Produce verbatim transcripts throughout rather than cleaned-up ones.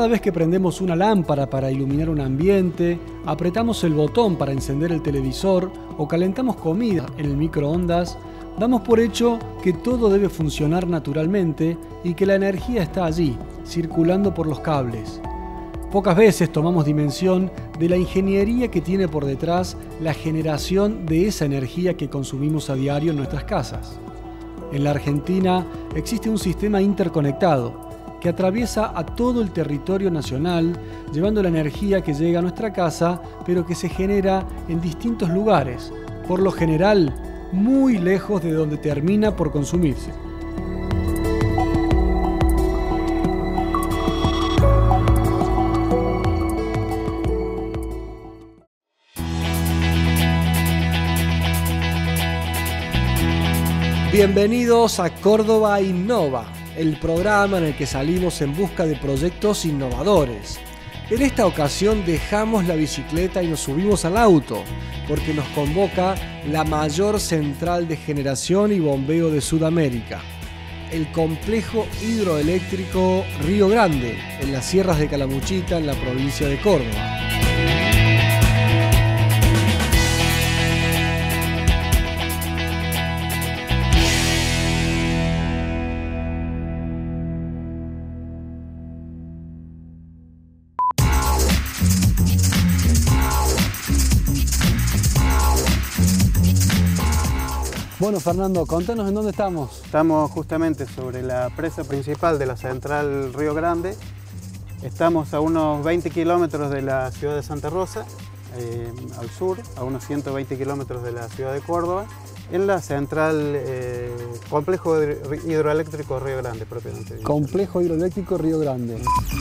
Cada vez que prendemos una lámpara para iluminar un ambiente, apretamos el botón para encender el televisor o calentamos comida en el microondas, damos por hecho que todo debe funcionar naturalmente y que la energía está allí, circulando por los cables. Pocas veces tomamos dimensión de la ingeniería que tiene por detrás la generación de esa energía que consumimos a diario en nuestras casas. En la Argentina existe un sistema interconectado que atraviesa a todo el territorio nacional, llevando la energía que llega a nuestra casa, pero que se genera en distintos lugares, por lo general muy lejos de donde termina por consumirse. Bienvenidos a Córdoba Innova, el programa en el que salimos en busca de proyectos innovadores. En esta ocasión dejamos la bicicleta y nos subimos al auto, porque nos convoca la mayor central de generación y bombeo de Sudamérica, el complejo hidroeléctrico Río Grande, en las sierras de Calamuchita, en la provincia de Córdoba. Bueno, Fernando, contanos en dónde estamos. Estamos justamente sobre la presa principal de la central Río Grande. Estamos a unos veinte kilómetros de la ciudad de Santa Rosa, eh, al sur, a unos ciento veinte kilómetros de la ciudad de Córdoba, en la central eh, Complejo Hidroeléctrico Río Grande, propiamente dicho. Complejo Hidroeléctrico Río Grande.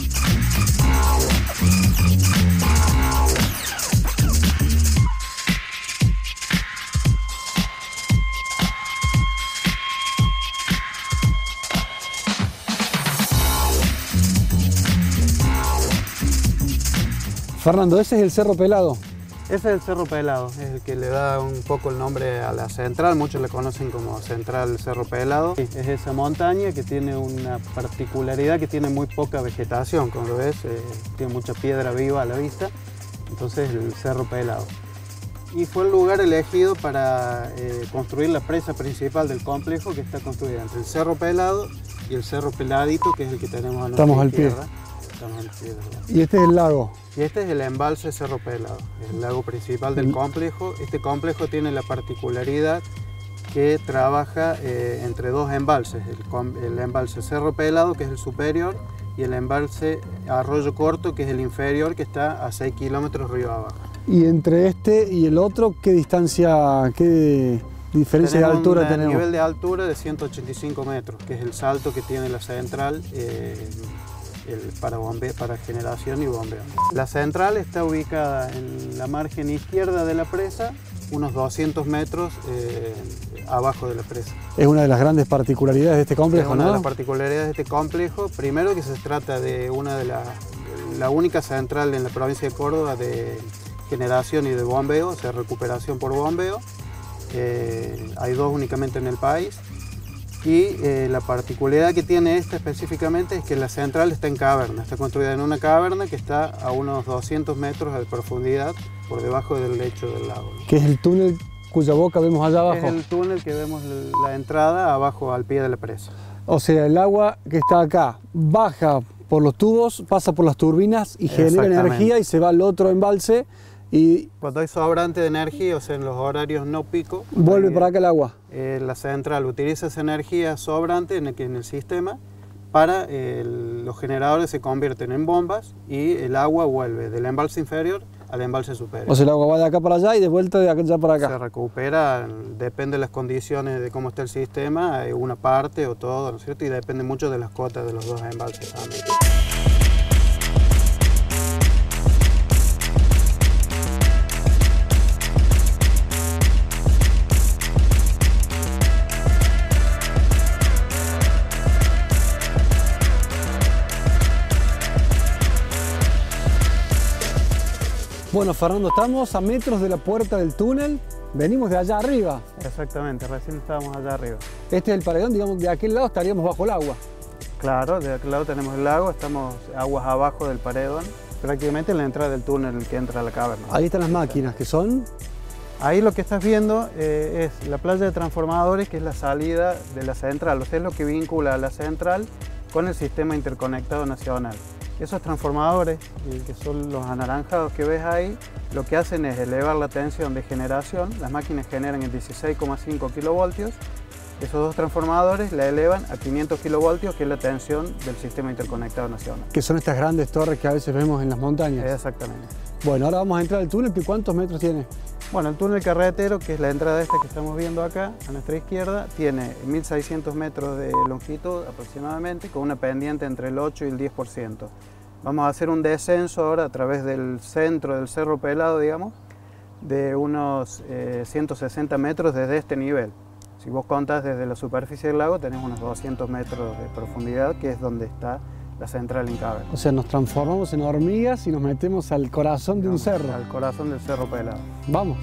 Fernando, ¿ese es el Cerro Pelado? Ese es el Cerro Pelado, es el que le da un poco el nombre a la central, muchos le conocen como Central Cerro Pelado. Es esa montaña que tiene una particularidad que tiene muy poca vegetación, como lo ves, eh, tiene mucha piedra viva a la vista, entonces el Cerro Pelado. Y fue el lugar elegido para eh, construir la presa principal del complejo, que está construida entre el Cerro Pelado y el Cerro Peladito, que es el que tenemos a nuestra Estamos al izquierda. pie. Estamos al pie. Y este es el lago. Y este es el embalse Cerro Pelado, el lago principal del complejo. Este complejo tiene la particularidad que trabaja eh, entre dos embalses, el, el embalse Cerro Pelado, que es el superior, y el embalse Arroyo Corto, que es el inferior, que está a seis kilómetros río abajo. Y entre este y el otro, ¿qué distancia, qué diferencia tenemos de altura un, tenemos? Un nivel de altura de ciento ochenta y cinco metros, que es el salto que tiene la central. Eh, El, para, bombeo, para generación y bombeo. La central está ubicada en la margen izquierda de la presa, unos doscientos metros eh, abajo de la presa. Es una de las grandes particularidades de este complejo, es una ¿no? de las particularidades de este complejo, primero que se trata de una de las, la única central en la provincia de Córdoba de generación y de bombeo, o sea, recuperación por bombeo. Eh, hay dos únicamente en el país. Y eh, la particularidad que tiene esta específicamente es que la central está en caverna, está construida en una caverna que está a unos doscientos metros de profundidad por debajo del lecho del lago. ¿Qué es el túnel cuya boca vemos allá abajo? Es el túnel que vemos la entrada abajo al pie de la presa. O sea, el agua que está acá baja por los tubos, pasa por las turbinas y genera energía y se va al otro embalse. Y cuando hay sobrante de energía, o sea, en los horarios no pico, vuelve para acá el agua. Eh, la central utiliza esa energía sobrante en el, en el sistema para eh, los generadores se convierten en bombas y el agua vuelve del embalse inferior al embalse superior. O sea, el agua va de acá para allá y de vuelta de allá para acá. Se recupera, depende de las condiciones de cómo está el sistema, una parte o todo, ¿no es cierto? Y depende mucho de las cotas de los dos embalses también. Bueno, Fernando, estamos a metros de la puerta del túnel, venimos de allá arriba. Exactamente, recién estábamos allá arriba. Este es el paredón, digamos, de aquel lado estaríamos bajo el agua. Claro, de aquel lado tenemos el lago, estamos aguas abajo del paredón, prácticamente en la entrada del túnel que entra a la caverna. Ahí están las máquinas, que son... Ahí lo que estás viendo eh, es la playa de transformadores, que es la salida de la central, o sea, es lo que vincula a la central con el sistema interconectado nacional. Esos transformadores, eh, que son los anaranjados que ves ahí, lo que hacen es elevar la tensión de generación. Las máquinas generan en dieciséis coma cinco kilovoltios. Esos dos transformadores la elevan a quinientos kilovoltios, que es la tensión del sistema interconectado nacional. Que son estas grandes torres que a veces vemos en las montañas. Exactamente. Bueno, ahora vamos a entrar al túnel, que ¿cuántos metros tiene? Bueno, el túnel carretero, que es la entrada esta que estamos viendo acá, a nuestra izquierda, tiene mil seiscientos metros de longitud aproximadamente, con una pendiente entre el ocho y el diez por ciento. Vamos a hacer un descenso ahora a través del centro del Cerro Pelado, digamos, de unos eh, ciento sesenta metros desde este nivel. Si vos contás desde la superficie del lago, tenés unos doscientos metros de profundidad, que es donde está la central en caverna. O sea, nos transformamos en hormigas y nos metemos al corazón de un cerro. Al corazón del Cerro Pelado. Vamos.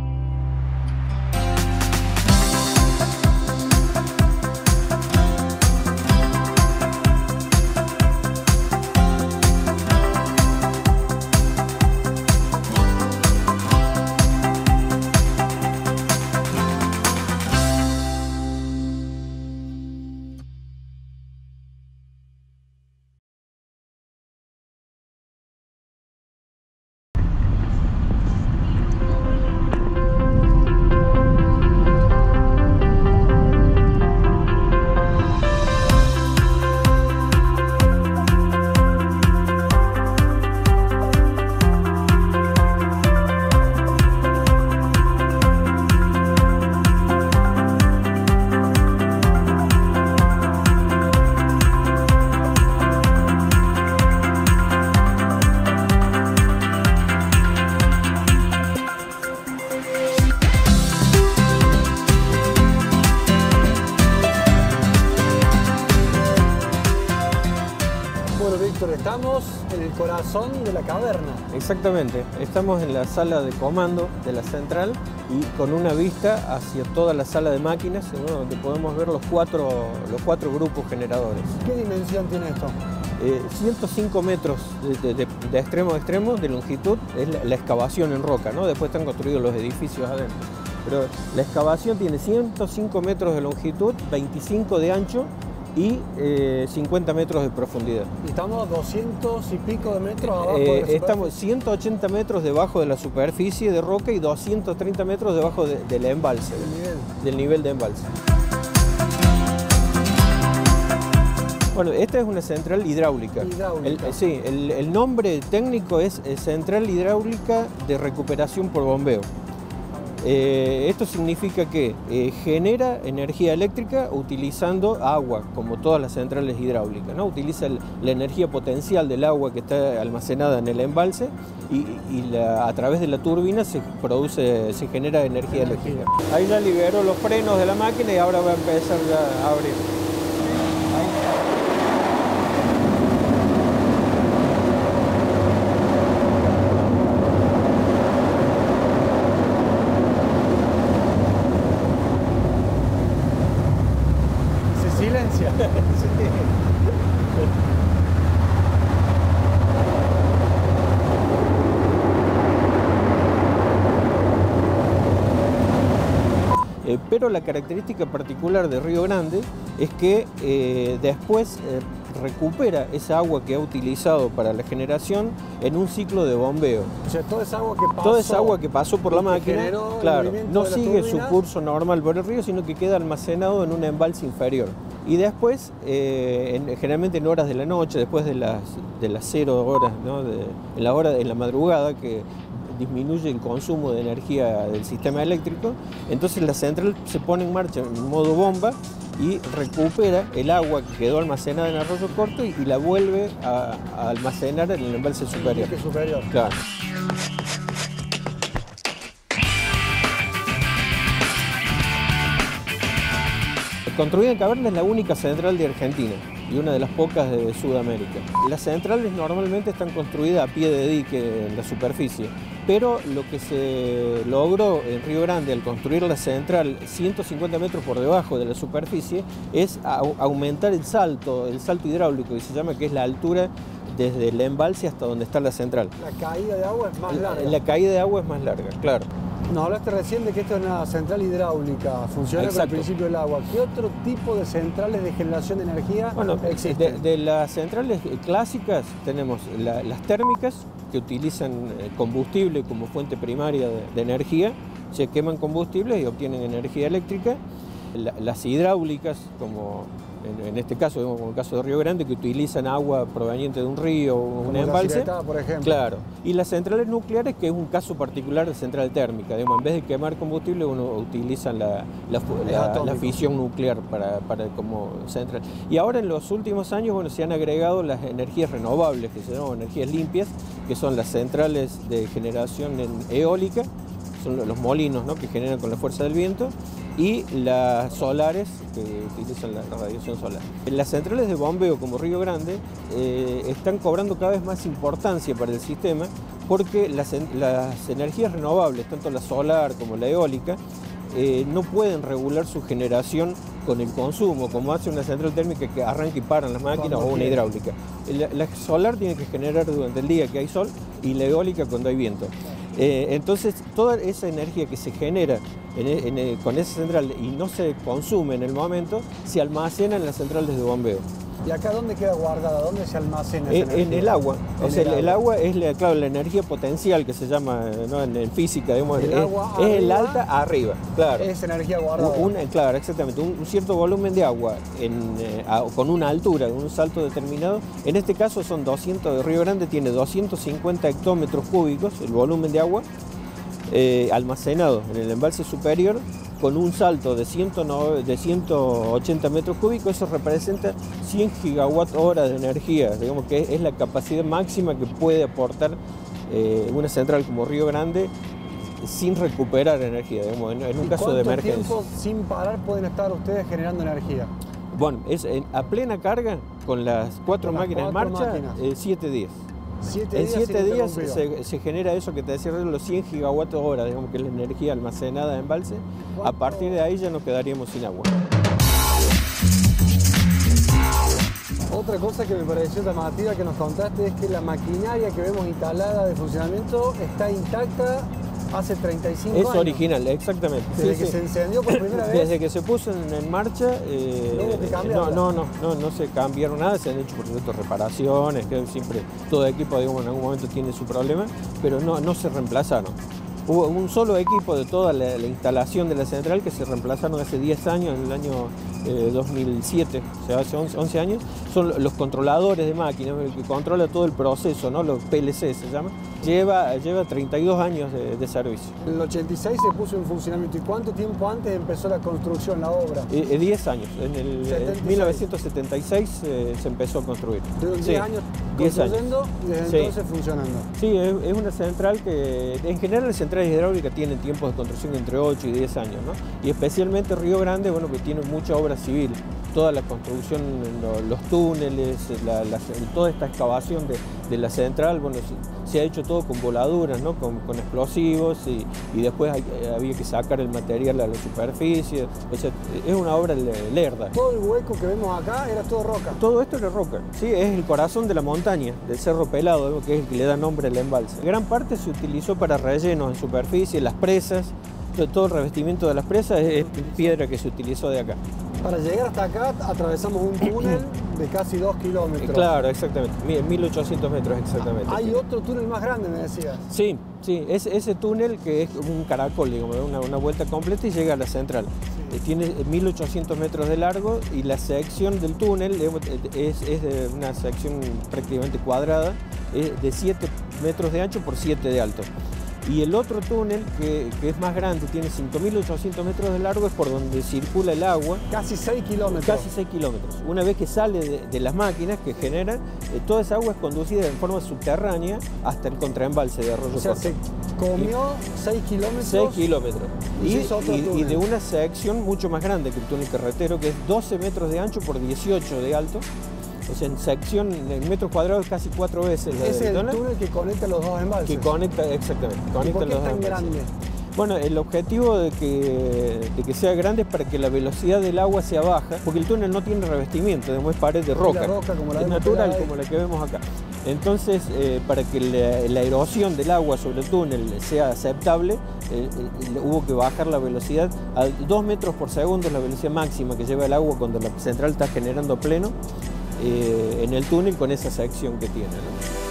Estamos en el corazón de la caverna. Exactamente, estamos en la sala de comando de la central y con una vista hacia toda la sala de máquinas, ¿no? Donde podemos ver los cuatro, los cuatro grupos generadores. ¿Qué dimensión tiene esto? Eh, ciento cinco metros de, de, de extremo a extremo de longitud es la, la excavación en roca, ¿no? Después están construidos los edificios adentro. Pero la excavación tiene ciento cinco metros de longitud, veinticinco de ancho y eh, cincuenta metros de profundidad. Y estamos doscientos y pico de metros abajo eh, de la Estamos ciento ochenta metros debajo de la superficie de roca y doscientos treinta metros debajo de, del embalse, del nivel. del nivel de embalse. Bueno, esta es una central hidráulica. Hidráulica. El, sí, el, el nombre técnico es Central Hidráulica de Recuperación por Bombeo. Eh, esto significa que eh, genera energía eléctrica utilizando agua, como todas las centrales hidráulicas, ¿no? Utiliza el, la energía potencial del agua que está almacenada en el embalse y, y la, a través de la turbina se produce, se genera energía eléctrica. Ahí ya liberó los frenos de la máquina y ahora va a empezar ya a abrir. Silencia. Sí. Eh, pero la característica particular de Río Grande es que eh, después eh, recupera esa agua que ha utilizado para la generación en un ciclo de bombeo. O sea, toda esa agua que pasó, toda esa agua que pasó por la máquina, claro, no sigue su curso normal por el río, sino que queda almacenado en un embalse inferior. Y después, eh, en, generalmente en horas de la noche, después de las, de las cero horas, ¿no? de, en, la hora, en la madrugada, que disminuye el consumo de energía del sistema eléctrico, entonces la central se pone en marcha en modo bomba y recupera el agua que quedó almacenada en Arroyo Corto y, y la vuelve a, a almacenar en el embalse superior. El superior. Claro. Construida en caverna es la única central de Argentina. y una de las pocas de Sudamérica. Las centrales normalmente están construidas a pie de dique en la superficie, pero lo que se logró en Río Grande al construir la central ciento cincuenta metros por debajo de la superficie es aumentar el salto, el salto hidráulico que se llama, que es la altura desde el embalse hasta donde está la central. La caída de agua es más larga. La, la caída de agua es más larga, claro. Nos hablaste recién de que esto es una central hidráulica, funciona con el principio del agua. ¿Qué otro tipo de centrales de generación de energía bueno, existen? De, de las centrales clásicas tenemos la, las térmicas, que utilizan combustible como fuente primaria de, de energía, se queman combustibles y obtienen energía eléctrica. La, las hidráulicas, como en, en este caso, como en el caso de Río Grande, que utilizan agua proveniente de un río o un embalse. La Ciretá, por ejemplo. Claro. Y las centrales nucleares, que es un caso particular de central térmica. Digamos, en vez de quemar combustible, uno utiliza la, la, la, la fisión nuclear para, para, como central. Y ahora en los últimos años, bueno, se han agregado las energías renovables, que se llaman energías limpias, que son las centrales de generación eólica, son los molinos, ¿no?, que generan con la fuerza del viento, y las solares, que utilizan la radiación solar. Las centrales de bombeo como Río Grande eh, están cobrando cada vez más importancia para el sistema, porque las, las energías renovables, tanto la solar como la eólica, eh, no pueden regular su generación con el consumo, como hace una central térmica que arranca y paran las máquinas, o una hidráulica. La, la solar tiene que generar durante el día que hay sol, y la eólica cuando hay viento. Eh, entonces, toda esa energía que se genera en, en, con esa central y no se consume en el momento, se almacena en las centrales de bombeo. ¿Y acá dónde queda guardada? ¿Dónde se almacena esa en, energía? En el agua. En o sea, el, el, agua. el agua es la, claro, la energía potencial que se llama, ¿no?, en, en física, digamos, el es, agua es arriba, el alta arriba, claro. Es energía guardada. Un, un, claro, exactamente. Un, un cierto volumen de agua en, eh, a, con una altura, un salto determinado. En este caso son doscientos, de Río Grande tiene doscientos cincuenta hectómetros cúbicos, el volumen de agua, eh, almacenado en el embalse superior, con un salto de, de ciento ochenta metros cúbicos. Eso representa cien gigawatt hora de energía, digamos que es la capacidad máxima que puede aportar eh, una central como Río Grande sin recuperar energía, digamos, en, en un caso de emergencia. ¿Cuánto tiempo sin parar pueden estar ustedes generando energía? Bueno, es en, a plena carga, con las cuatro con máquinas las cuatro en marcha, eh, siete días. Siete en días siete días se, se genera eso que te decía, los cien gigawatt hora, digamos que es la energía almacenada en embalse. A partir de ahí ya nos quedaríamos sin agua. Otra cosa que me pareció llamativa que nos contaste es que la maquinaria que vemos instalada de funcionamiento está intacta hace treinta y cinco es años. Es original, exactamente. Desde sí, que sí. se encendió por primera vez. Desde que se puso en, en marcha, eh, no, no, no, no, no se cambiaron nada, se han hecho por supuesto reparaciones, que siempre todo equipo, digamos, en algún momento tiene su problema, pero no, no se reemplazaron. Hubo un solo equipo de toda la, la instalación de la central que se reemplazaron hace diez años, en el año eh, dos mil siete, o sea, hace once, once años. Son los controladores de máquinas, el que controla todo el proceso, ¿no?, los P L C se llama. Lleva, lleva treinta y dos años de, de servicio. En el ochenta y seis se puso en funcionamiento. ¿Y cuánto tiempo antes empezó la construcción, la obra? Eh, eh, diez años. En el en mil novecientos setenta y seis eh, se empezó a construir. Tuvieron sí, diez años construyendo y desde sí. entonces funcionando. Sí, es, es una central que, en general, las centrales hidráulicas tienen tiempos de construcción entre ocho y diez años, ¿no? Y especialmente Río Grande, bueno, que tiene mucha obra civil. Toda la construcción, los túneles, la, la, toda esta excavación de, de la central, bueno, se, se ha hecho todo con voladuras, ¿no?, con, con explosivos, y, y después hay, había que sacar el material a la superficie. O sea, es una obra lerda. Todo el hueco que vemos acá era todo roca. Todo esto era roca, sí, es el corazón de la montaña, del Cerro Pelado, que es el que le da nombre al embalse. Gran parte se utilizó para rellenos en superficie, las presas, todo el revestimiento de las presas es piedra que se utilizó de acá. Para llegar hasta acá atravesamos un túnel de casi dos kilómetros. Claro, exactamente, mil ochocientos metros exactamente. Hay otro túnel más grande, me decías. Sí, sí, es, ese túnel que es un caracol, digamos, una, una vuelta completa y llega a la central. Sí. Tiene mil ochocientos metros de largo y la sección del túnel digamos, es, es de una sección prácticamente cuadrada, es de siete metros de ancho por siete de alto. Y el otro túnel, que, que es más grande, tiene cinco mil ochocientos metros de largo, es por donde circula el agua. Casi seis kilómetros. Casi seis kilómetros. Una vez que sale de, de las máquinas que generan, eh, toda esa agua es conducida en forma subterránea hasta el contraembalse de Arroyo O sea, Corto. se comió seis kilómetros. seis kilómetros. Y, y, y de una sección mucho más grande que el túnel carretero, que es doce metros de ancho por dieciocho de alto. O sea, en sección, en metros cuadrados, casi cuatro veces la es del el túnel. túnel que conecta los dos embalses. Que conecta, exactamente. Conecta ¿Y por qué los es tan dos embalses. grande? Bueno, el objetivo de que, de que sea grande es para que la velocidad del agua sea baja, porque el túnel no tiene revestimiento, es pared de roca, la roca como la es vemos natural pegada ahí. como la que vemos acá. Entonces, eh, para que la, la erosión del agua sobre el túnel sea aceptable, eh, eh, hubo que bajar la velocidad a dos metros por segundo, es la velocidad máxima que lleva el agua cuando la central está generando pleno eh, en el túnel con esa sección que tiene, ¿no?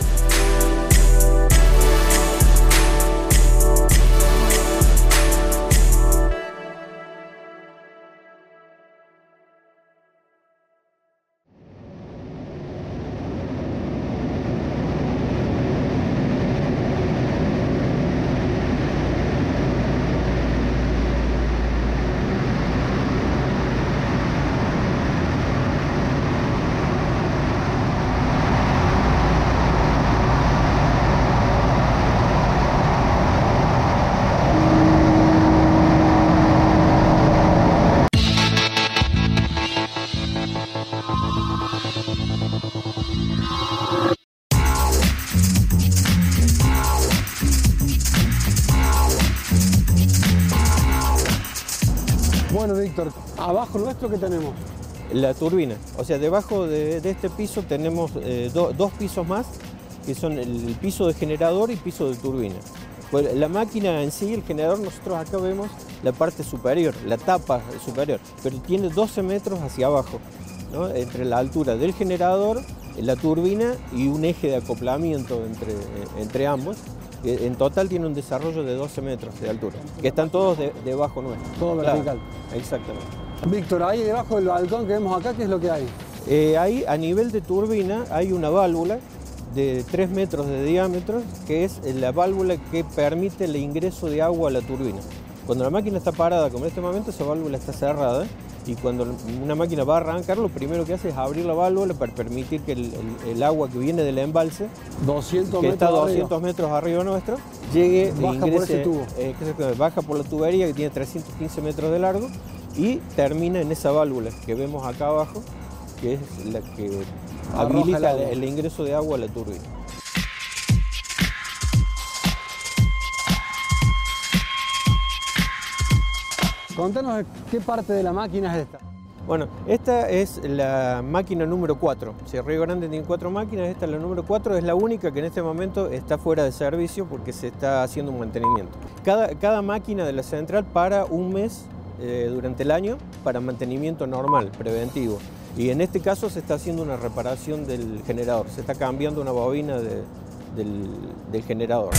Bueno, Víctor, abajo nuestro, ¿qué tenemos? La turbina, o sea, debajo de, de este piso tenemos eh, do, dos pisos más, que son el, el piso de generador y piso de turbina. Pues la máquina en sí, el generador, nosotros acá vemos la parte superior, la tapa superior, pero tiene doce metros hacia abajo, ¿no? Entre la altura del generador, la turbina y un eje de acoplamiento entre, entre ambos. En total tiene un desarrollo de doce metros de altura, que están todos de, debajo nuestro. Todo vertical. Claro, exactamente. Víctor, ahí debajo del balcón que vemos acá, ¿qué es lo que hay? Eh, ahí, a nivel de turbina, hay una válvula de tres metros de diámetro, que es la válvula que permite el ingreso de agua a la turbina. Cuando la máquina está parada, como en este momento, esa válvula está cerrada, y cuando una máquina va a arrancar, lo primero que hace es abrir la válvula para permitir que el, el, el agua que viene del embalse, doscientos que metros está a doscientos arriba. metros arriba nuestro, llegue Baja e ingrese, por ese tubo. Eh, baja por la tubería que tiene trescientos quince metros de largo y termina en esa válvula que vemos acá abajo, que es la que Arroja habilita el el, agua. el ingreso de agua a la turbina. Contanos qué parte de la máquina es esta. Bueno, esta es la máquina número cuatro. Si Río Grande tiene cuatro máquinas, esta es la número cuatro, es la única que en este momento está fuera de servicio porque se está haciendo un mantenimiento. Cada, cada máquina de la central para un mes eh, durante el año para mantenimiento normal, preventivo. Y en este caso se está haciendo una reparación del generador, se está cambiando una bobina de, del, del generador.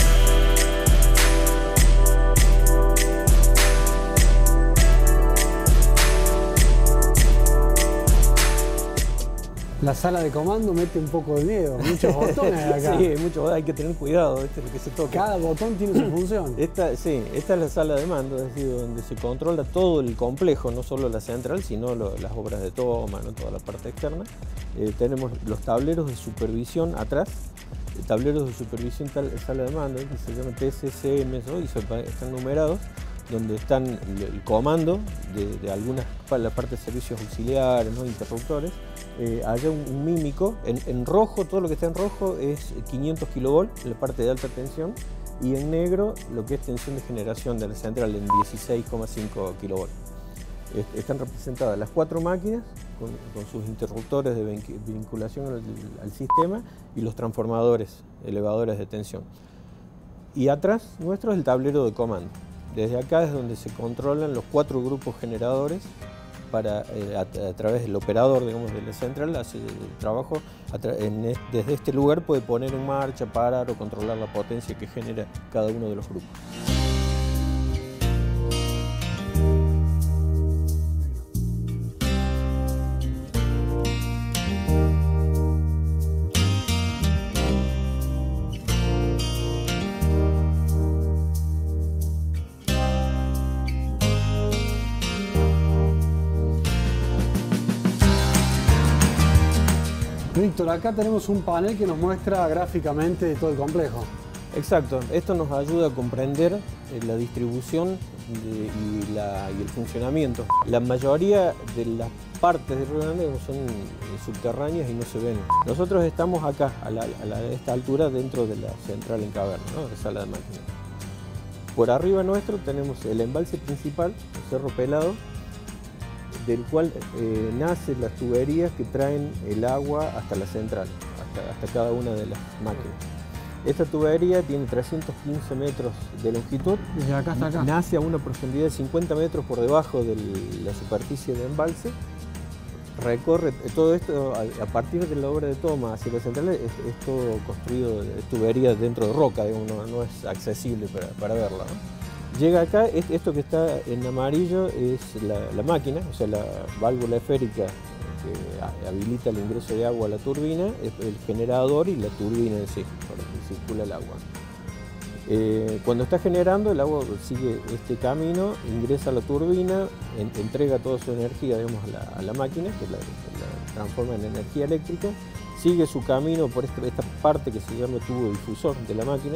La sala de comando mete un poco de miedo, muchos botones acá. Sí, mucho, hay que tener cuidado, ¿viste? Lo que se toca. Cada botón tiene su función. Esta, sí, esta es la sala de mando, es decir, donde se controla todo el complejo, no solo la central, sino lo, las obras de toma, ¿no? Toda la parte externa. Eh, tenemos los tableros de supervisión atrás, tableros de supervisión tal, sala de mando, que se llama T S C M, ¿no? Y se, están numerados, donde están el, el comando de, de algunas, la parte de servicios auxiliares, ¿no? Interruptores. Eh, allá un, un mímico, en, en rojo, todo lo que está en rojo es quinientos kilovolts, la parte de alta tensión, y en negro lo que es tensión de generación de la central en dieciséis coma cinco kilovolts. Est están representadas las cuatro máquinas con, con sus interruptores de vinculación al, al sistema y los transformadores, elevadores de tensión. Y atrás nuestro es el tablero de comando. Desde acá es donde se controlan los cuatro grupos generadores para, eh, a, a través del operador, digamos, de la central, hace el trabajo en, desde este lugar puede poner en marcha, parar o controlar la potencia que genera cada uno de los grupos. Víctor, acá tenemos un panel que nos muestra gráficamente todo el complejo. Exacto, esto nos ayuda a comprender la distribución de, y, la, y el funcionamiento. La mayoría de las partes de Río Grande son subterráneas y no se ven. Nosotros estamos acá, a, la, a, la, a esta altura, dentro de la central en caverna, ¿no? De sala de máquinas. Por arriba nuestro tenemos el embalse principal, el Cerro Pelado, del cual eh, nacen las tuberías que traen el agua hasta la central, hasta, hasta cada una de las máquinas. Esta tubería tiene trescientos quince metros de longitud. Desde acá hasta acá. Nace a una profundidad de cincuenta metros por debajo de la superficie del embalse. Recorre todo esto a partir de la obra de toma hacia la central, es, es todo construido de tuberías dentro de roca, digamos, no, no es accesible para, para verla, ¿no? Llega acá, esto que está en amarillo es la, la máquina, o sea, la válvula esférica que habilita el ingreso de agua a la turbina, el generador y la turbina en sí, por donde circula el agua. Eh, cuando está generando, el agua sigue este camino, ingresa a la turbina, en, entrega toda su energía, digamos, a, la, a la máquina, que la, la transforma en energía eléctrica, sigue su camino por esta, esta parte que se llama tubo difusor de la máquina,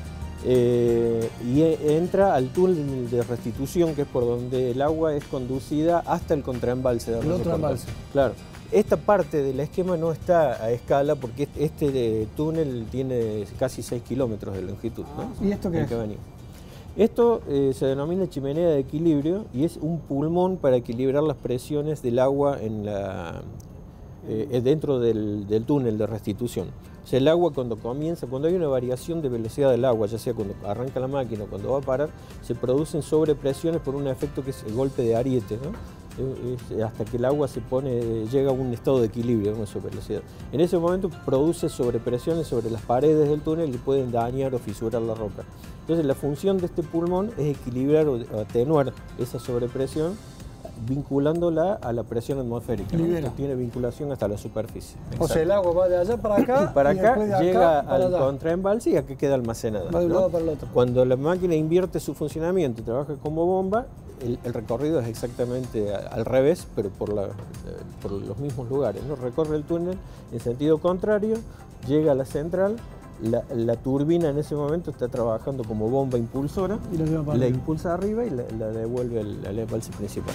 eh, y entra al túnel de restitución, que es por donde el agua es conducida hasta el contraembalse. El otro embalse. Claro. Esta parte del esquema no está a escala porque este túnel tiene casi seis kilómetros de longitud, ¿no? ¿Y esto qué es? Esto eh, se denomina chimenea de equilibrio y es un pulmón para equilibrar las presiones del agua en la, eh, dentro del, del túnel de restitución. O sea, el agua cuando comienza, cuando hay una variación de velocidad del agua, ya sea cuando arranca la máquina o cuando va a parar, se producen sobrepresiones por un efecto que es el golpe de ariete, ¿no? Es hasta que el agua se pone, llega a un estado de equilibrio con su velocidad. En ese momento produce sobrepresiones sobre las paredes del túnel y pueden dañar o fisurar la roca. Entonces la función de este pulmón es equilibrar o atenuar esa sobrepresión vinculándola a la presión atmosférica, ¿no? Tiene vinculación hasta la superficie. O sea, el agua va de allá para acá y para y acá de llega acá para al allá. contraembalse y acá queda almacenada, va de un ¿no? lado para el otro. Cuando la máquina invierte su funcionamiento y trabaja como bomba, el, el recorrido es exactamente al revés, pero por, la, por los mismos lugares, ¿no? Recorre el túnel en sentido contrario, llega a la central. La, la turbina en ese momento está trabajando como bomba impulsora, y la, lleva para la arriba. impulsa arriba y la, la devuelve al, al embalse principal.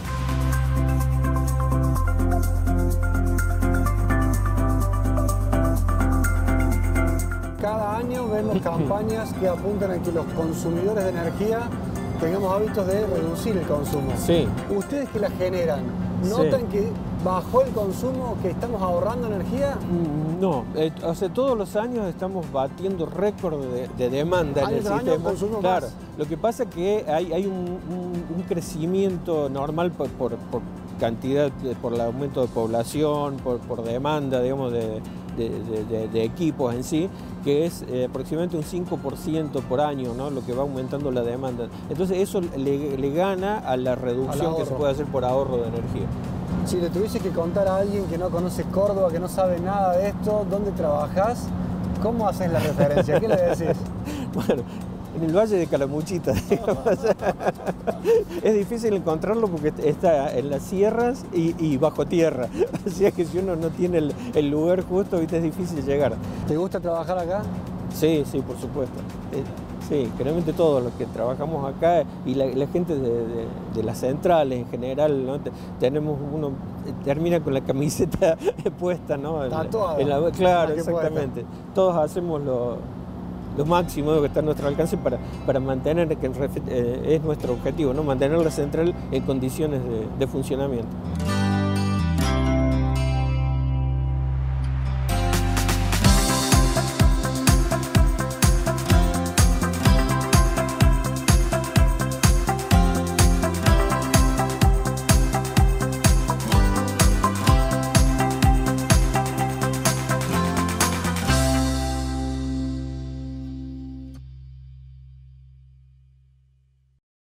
Cada año vemos campañas que apuntan a que los consumidores de energía tengamos hábitos de reducir el consumo. Sí. ¿Ustedes que la generan, notan Sí. que bajó el consumo, que estamos ahorrando energía? No, eh, o sea, todos los años estamos batiendo récord de, de demanda en Año el tras año sistema. consumo Claro, más. lo que pasa es que hay, hay un, un- un crecimiento normal por, por- por cantidad, de- por el aumento de población, por, por demanda, digamos, de, de- de- de- de equipos en sí, que es eh, aproximadamente un cinco por ciento por año, ¿no? Lo que va aumentando la demanda. Entonces eso le, le gana a la reducción que se ahorro. puede hacer por ahorro de energía. Si le tuviese que contar a alguien que no conoce Córdoba, que no sabe nada de esto, ¿dónde trabajás? ¿Cómo haces la referencia? ¿Qué le decís? Bueno, en el Valle de Calamuchita, digamos. Es difícil encontrarlo porque está en las sierras y, y bajo tierra. Así que si uno no tiene el, el lugar justo, ¿viste? Es difícil llegar. ¿Te gusta trabajar acá? Sí, sí, por supuesto. Eh, Sí, generalmente todos los que trabajamos acá y la, la gente de, de, de las centrales en general, ¿no? Te- tenemos uno termina con la camiseta puesta, ¿no? En la- Tatuada. en la- claro, Ah, qué exactamente. Todos hacemos lo, lo máximo que está a nuestro alcance para, para mantener, que en refe- eh, es nuestro objetivo, ¿no? Mantener la central en condiciones de, de funcionamiento.